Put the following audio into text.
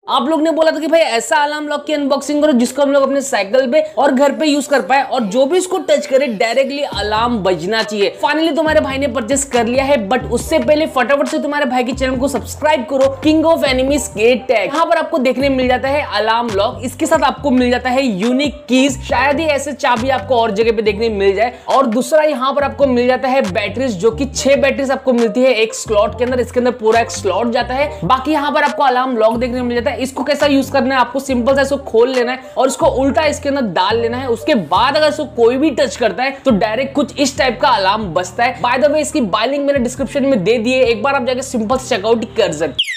आप लोग ने बोला था कि भाई ऐसा अलार्म लॉक की अनबॉक्सिंग करो जिसको हम लोग अपने साइकिल पे और घर पे यूज कर पाए और जो भी इसको टच करे डायरेक्टली अलार्म बजना चाहिए। फाइनली तुम्हारे भाई ने परचेस कर लिया है, बट उससे पहले फटाफट से तुम्हारे भाई के चैनल को सब्सक्राइब करो। King of enemies get tag, यहाँ पर आपको देखने मिल जाता है अलार्म लॉक। इसके साथ आपको मिल जाता है यूनिक कीज, शायद ही ऐसे चाबी आपको और जगह पे देखने मिल जाए। और दूसरा यहाँ पर आपको मिल जाता है बैटरीज, जो कि 6 बैटरीज आपको मिलती है एक स्लॉट के अंदर। इसके अंदर पूरा एक स्लॉट जाता है। बाकी यहाँ पर आपको अलार्म लॉक देखने मिल जाता है। इसको कैसा यूज करना है, आपको सिंपल सा इसको खोल लेना है और इसको उल्टा इसके अंदर डाल लेना है। उसके बाद अगर इसको कोई भी टच करता है तो डायरेक्ट कुछ इस टाइप का अलार्म बजता है। बाय द वे इसकी बाय लिंक मैंने डिस्क्रिप्शन में दे दी है, एक बार आप जाके सिंपल से चेकआउट कर सकते हैं।